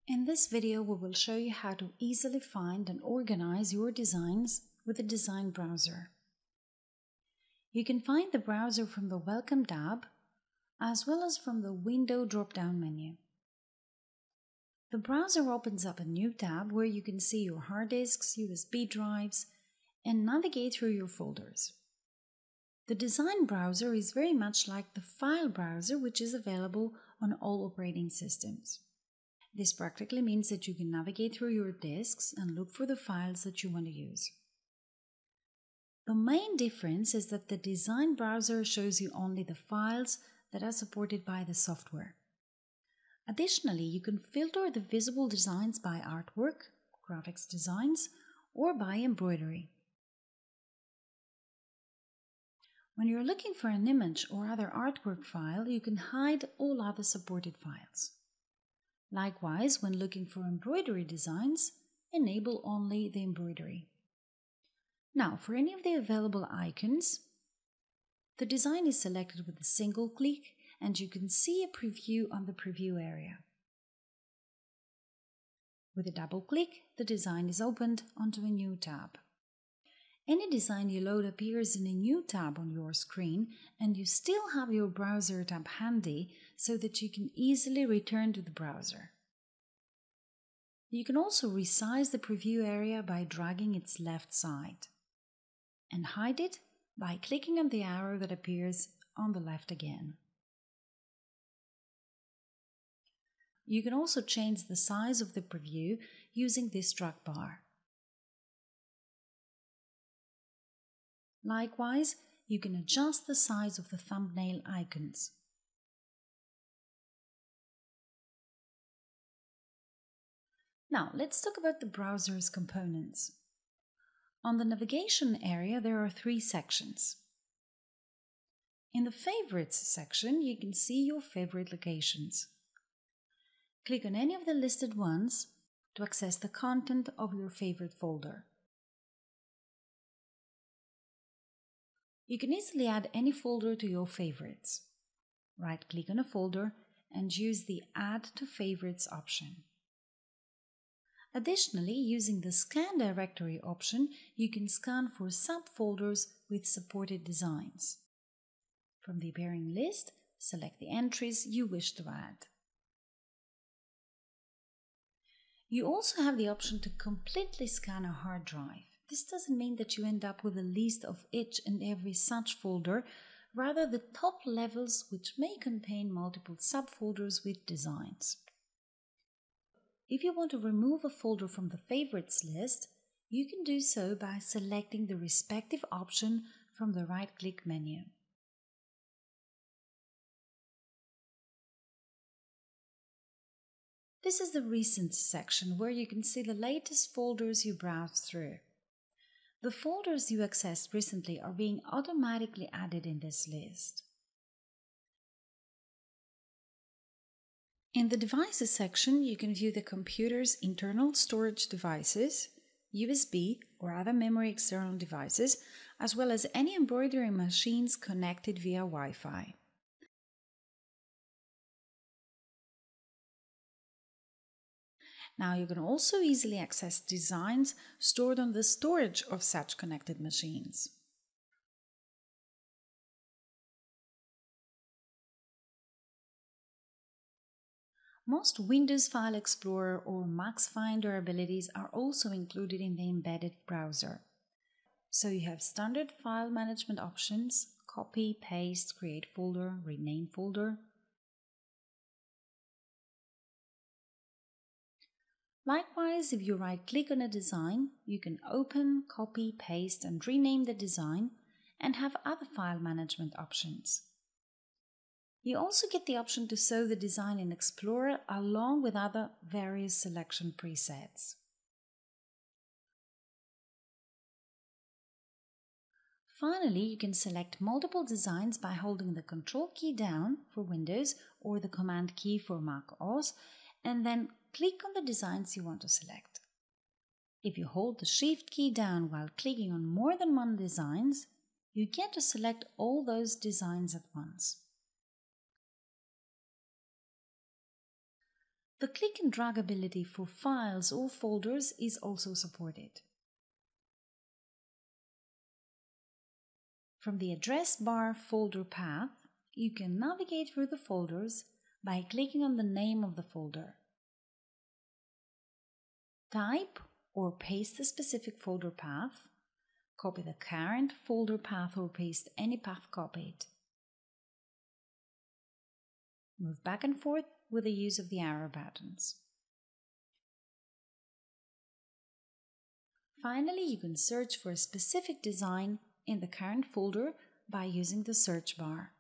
In this video, we will show you how to easily find and organize your designs with the Design browser. You can find the browser from the Welcome tab, as well as from the Window drop-down menu. The browser opens up a new tab where you can see your hard disks, USB drives, and navigate through your folders. The Design browser is very much like the File browser, which is available on all operating systems. This practically means that you can navigate through your disks and look for the files that you want to use. The main difference is that the Design browser shows you only the files that are supported by the software. Additionally, you can filter the visible designs by artwork, graphics designs, or by embroidery. When you're looking for an image or other artwork file, you can hide all other supported files. Likewise, when looking for embroidery designs, enable only the embroidery. Now, for any of the available icons, the design is selected with a single click and you can see a preview on the preview area. With a double click, the design is opened onto a new tab. Any design you load appears in a new tab on your screen, and you still have your browser tab handy so that you can easily return to the browser. You can also resize the preview area by dragging its left side, and hide it by clicking on the arrow that appears on the left again. You can also change the size of the preview using this drag bar. Likewise, you can adjust the size of the thumbnail icons. Now, let's talk about the browser's components. On the navigation area, there are three sections. In the Favorites section, you can see your favorite locations. Click on any of the listed ones to access the content of your favorite folder. You can easily add any folder to your favorites. Right-click on a folder and use the Add to Favorites option. Additionally, using the Scan Directory option, you can scan for subfolders with supported designs. From the appearing list, select the entries you wish to add. You also have the option to completely scan a hard drive. This doesn't mean that you end up with a list of each and every such folder, rather the top levels which may contain multiple subfolders with designs. If you want to remove a folder from the favorites list, you can do so by selecting the respective option from the right-click menu. This is the Recent section where you can see the latest folders you browsed through. The folders you accessed recently are being automatically added in this list. In the Devices section, you can view the computer's internal storage devices, USB or other memory external devices, as well as any embroidery machines connected via Wi-Fi. Now you can also easily access designs stored on the storage of such connected machines. Most Windows File Explorer or MaxFinder abilities are also included in the embedded browser. So you have standard file management options, copy, paste, create folder, rename folder. Likewise, if you right-click on a design, you can open, copy, paste, and rename the design, and have other file management options. You also get the option to show the design in Explorer along with other various selection presets. Finally, you can select multiple designs by holding the Control key down for Windows or the Command key for Mac OS, and then click on the designs you want to select. If you hold the Shift key down while clicking on more than one designs, you get to select all those designs at once. The click and drag ability for files or folders is also supported. From the address bar folder path, you can navigate through the folders by clicking on the name of the folder. Type or paste the specific folder path, copy the current folder path or paste any path copied. Move back and forth with the use of the arrow buttons. Finally, you can search for a specific design in the current folder by using the search bar.